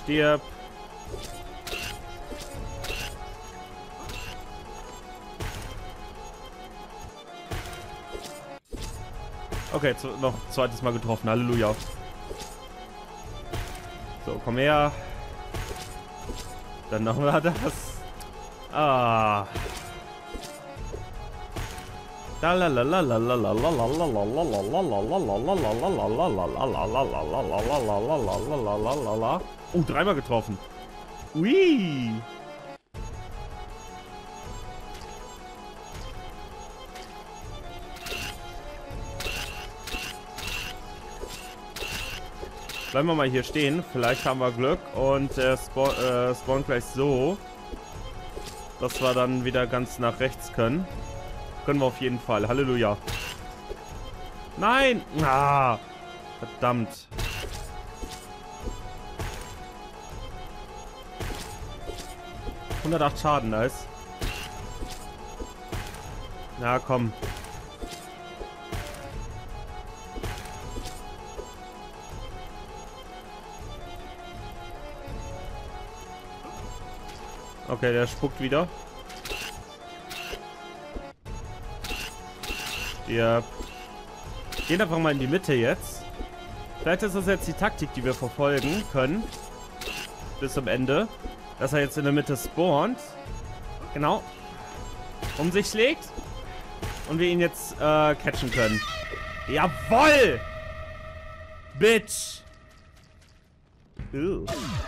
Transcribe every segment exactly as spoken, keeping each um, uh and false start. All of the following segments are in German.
Stirb. Okay, zu, noch zweites Mal getroffen. Halleluja. So, komm her. Dann noch mal das. Ah. Oh, dreimal getroffen. Ui. Bleiben wir mal hier stehen. Vielleicht haben wir Glück und der spawn, äh, spawnt gleich so, dass wir dann wieder ganz nach rechts können. Können wir auf jeden Fall. Halleluja. Nein! Ah, verdammt. hundertacht Schaden, nice. Na komm. Okay, der spuckt wieder. Wir gehen einfach mal in die Mitte jetzt. Vielleicht ist das jetzt die Taktik, die wir verfolgen können. Bis zum Ende. Dass er jetzt in der Mitte spawnt. Genau. Um sich schlägt. Und wir ihn jetzt äh, catchen können. Jawoll! Bitch! Ew.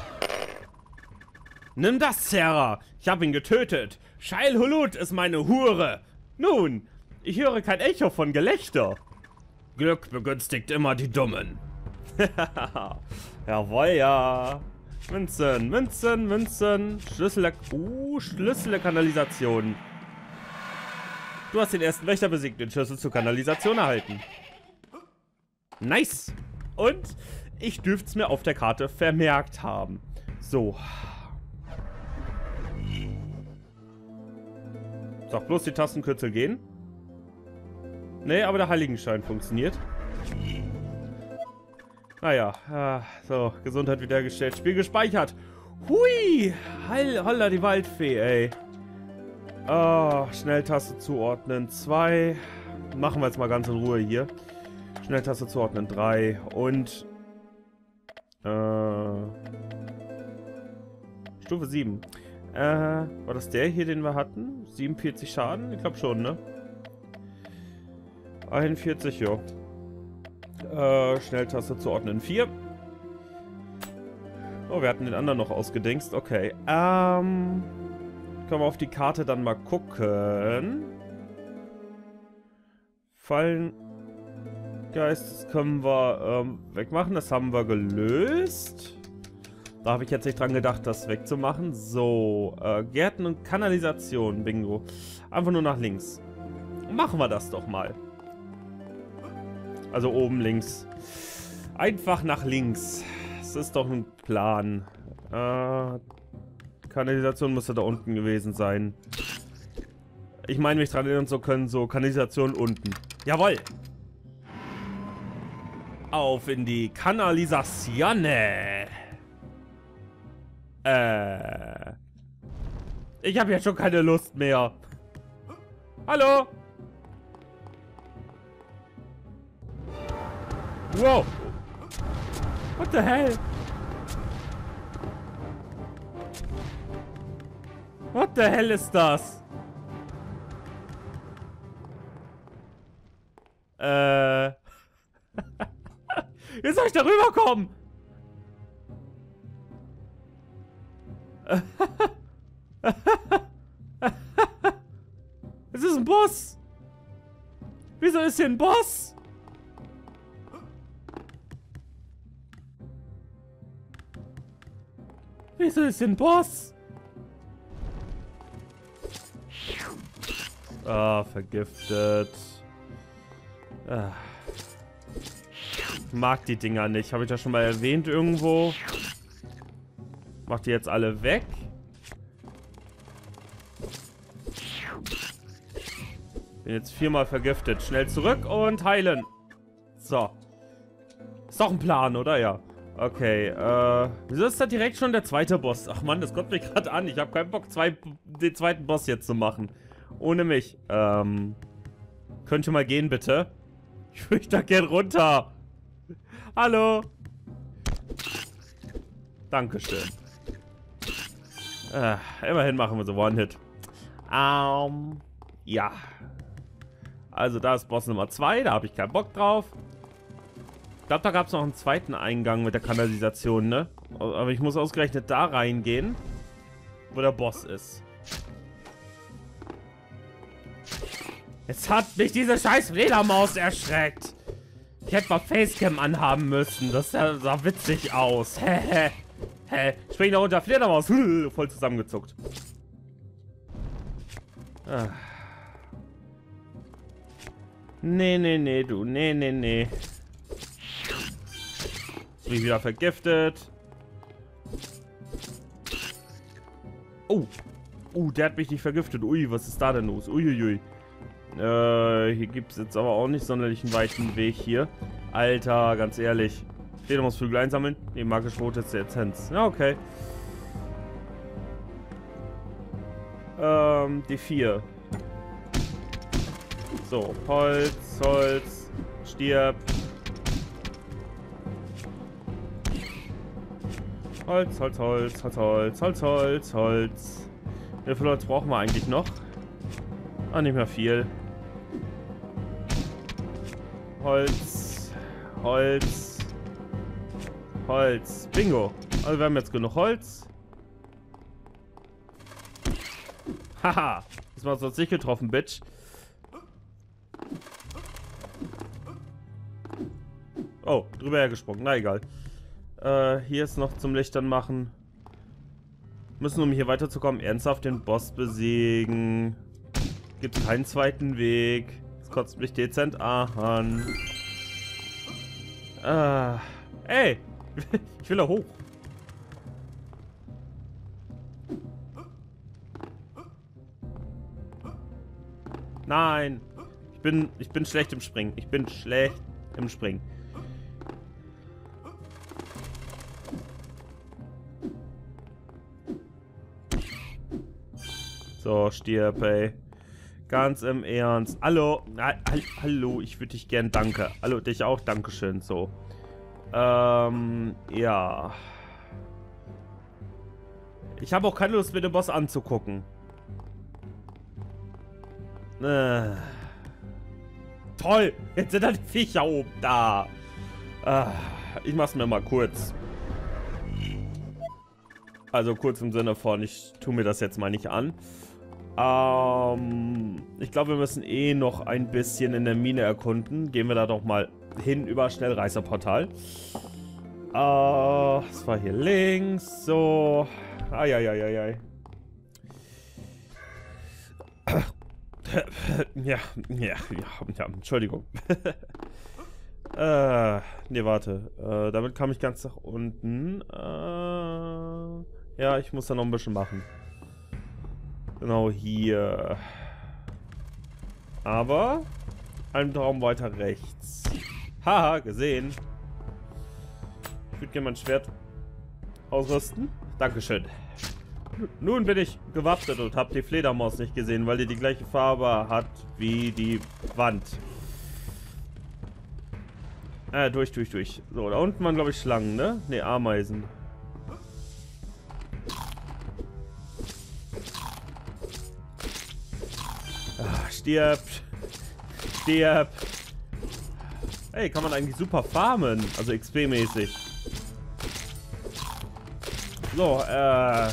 Nimm das, Sarah. Ich habe ihn getötet. Shai Hulud ist meine Hure. Nun, ich höre kein Echo von Gelächter. Glück begünstigt immer die Dummen. Jawohl, ja. Münzen, Münzen, Münzen. Schlüssel der... Uh, Schlüssel der Kanalisation. Du hast den ersten Wächter besiegt, den Schlüssel zur Kanalisation erhalten. Nice. Und ich dürfte es mir auf der Karte vermerkt haben. So. Sag bloß, die Tastenkürzel gehen. Nee, aber der Heiligenschein funktioniert. Naja, ah, so, Gesundheit wiederhergestellt, Spiel gespeichert. Hui, Heil, holla die Waldfee, ey. Oh, Schnelltaste zuordnen, zwei. Machen wir jetzt mal ganz in Ruhe hier. Schnelltaste zuordnen, drei. Und, äh, Stufe sieben. Äh, war das der hier, den wir hatten? siebenundvierzig Schaden? Ich glaube schon, ne? einundvierzig, jo. Äh, Schnelltaste zuordnen, vier. Oh, wir hatten den anderen noch ausgedingst. Okay, ähm... können wir auf die Karte dann mal gucken. Fallen... Geist, das können wir ähm, wegmachen. Das haben wir gelöst. Da habe ich jetzt nicht dran gedacht, das wegzumachen. So, äh, Gärten und Kanalisation, Bingo. Einfach nur nach links. Machen wir das doch mal. Also oben links. Einfach nach links. Das ist doch ein Plan. Äh, Kanalisation müsste da unten gewesen sein. Ich meine mich dran erinnern zu können, so Kanalisation unten. Jawohl! Auf in die Kanalisation. Äh. Ich habe ja schon keine Lust mehr. Hallo? Wow. What the hell? What the hell ist das? Äh. Jetzt soll ich da rüberkommen. Es ist ein Boss. Wieso ist hier ein Boss? Wieso ist hier ein Boss? Ah, vergiftet. Ah. Ich mag die Dinger nicht. Habe ich das schon mal erwähnt irgendwo? Mach die jetzt alle weg. Bin jetzt viermal vergiftet. Schnell zurück und heilen. So. Ist doch ein Plan, oder? Ja. Okay, äh, wieso ist da direkt schon der zweite Boss? Ach man, das kommt mir gerade an. Ich habe keinen Bock, zwei, den zweiten Boss jetzt zu machen. Ohne mich. Ähm, könnt ihr mal gehen, bitte? Ich will da gern runter. Hallo. Dankeschön. Äh, immerhin machen wir so One-Hit. Ähm, ja. Also da ist Boss Nummer zwei, da habe ich keinen Bock drauf. Ich glaube, da gab es noch einen zweiten Eingang mit der Kanalisation, ne? Aber ich muss ausgerechnet da reingehen, wo der Boss ist. Jetzt hat mich diese scheiß Fledermaus erschreckt. Ich hätte mal Facecam anhaben müssen. Das sah, sah witzig aus. Hä, hä, spring da unter, Fledermaus. Voll zusammengezuckt. Ah. Nee, nee, nee, du. Nee, nee, nee. Bin ich wieder vergiftet. Oh. Oh, der hat mich nicht vergiftet. Ui, was ist da denn los? Uiuiui. Äh, hier gibt es jetzt aber auch nicht sonderlich einen weiten Weg hier. Alter, ganz ehrlich. Fledermausflügel einsammeln? Nee, magisch rote Essenz. Ja, okay. Ähm, die vier. So, Holz, Holz, stirb. Holz, Holz, Holz, Holz, Holz, Holz, Holz, Holz. Wie viel Holz brauchen wir eigentlich noch? Ah, nicht mehr viel. Holz, Holz, Holz. Bingo. Also wir haben jetzt genug Holz. Haha. Das war sonst nicht getroffen, Bitch. Oh, drüber hergesprungen. Na egal. Äh, hier ist noch zum Lichtern machen. Müssen, um hier weiterzukommen, ernsthaft den Boss besiegen. Gibt keinen zweiten Weg. Das kotzt mich dezent an. Ah. Ey! Ich will da hoch. Nein! Ich bin, ich bin schlecht im Springen. Ich bin schlecht im Springen. So, stirb, ey. Ganz im Ernst. Hallo. Ha Hallo, ich würde dich gern danke. Hallo, dich auch. Dankeschön. So. Ähm, ja. Ich habe auch keine Lust, mir den Boss anzugucken. Äh. Toll. Jetzt sind da die Viecher oben da. Äh, ich mach's mir mal kurz. Also kurz im Sinne von, ich tue mir das jetzt mal nicht an. Ähm, ich glaube, wir müssen eh noch ein bisschen in der Mine erkunden. Gehen wir da doch mal hin über Schnellreiserportal. Äh, das war hier links. So. Eieieiei. Ja, ja, ja, ja, Entschuldigung. äh, ne, warte. Äh, damit kam ich ganz nach unten. Äh, ja, ich muss da noch ein bisschen machen. Genau hier. Aber einen Traum weiter rechts. Haha, gesehen. Ich würde gerne mein Schwert ausrüsten. Dankeschön. Nun bin ich gewappnet und habe die Fledermaus nicht gesehen, weil die die gleiche Farbe hat wie die Wand. Äh, durch, durch, durch. So, da unten waren, glaube ich, Schlangen, ne? Ne, Ameisen. Ah, stirb. Stirb. Ey, kann man eigentlich super farmen. Also X P-mäßig. So, äh...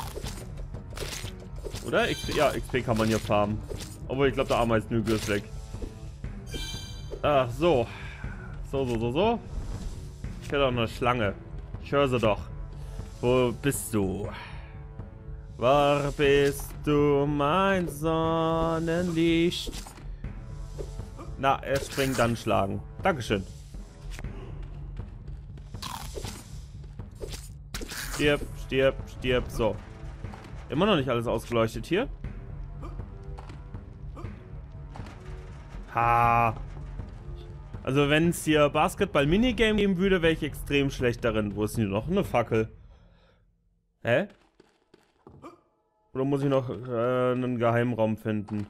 Oder? X P, ja, X P kann man hier farmen. Obwohl, ich glaube, der Ameisenhügel ist weg. Ach, so. So, so, so, so. Ich höre doch eine Schlange. Ich höre sie doch. Wo bist du? Wo bist du, mein Sonnenlicht? Na, er springt, dann schlagen. Dankeschön. Stirb, stirb, stirb. So. Immer noch nicht alles ausgeleuchtet hier. Ha. Also wenn es hier Basketball-Minigame geben würde, wäre ich extrem schlecht darin. Wo ist denn hier noch eine Fackel? Hä? Oder muss ich noch äh, einen Geheimraum finden?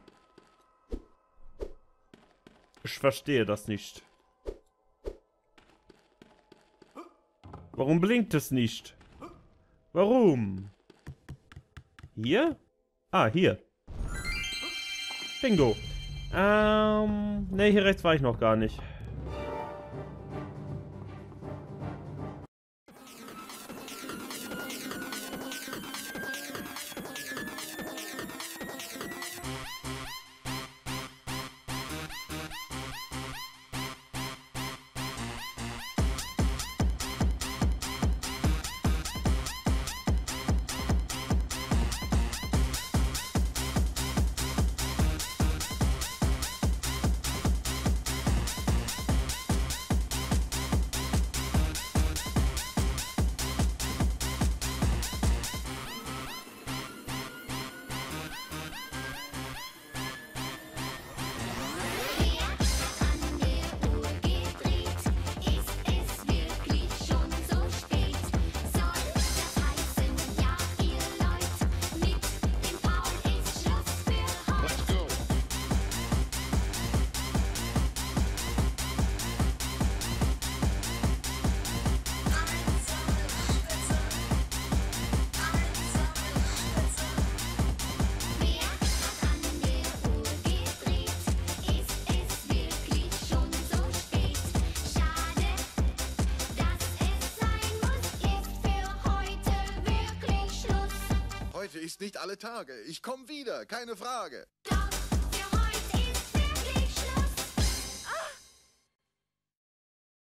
Ich verstehe das nicht. Warum blinkt es nicht? Warum? Hier? Ah, hier. Bingo. Ähm, ne, hier rechts war ich noch gar nicht. Heute ist nicht alle Tage. Ich komme wieder, keine Frage.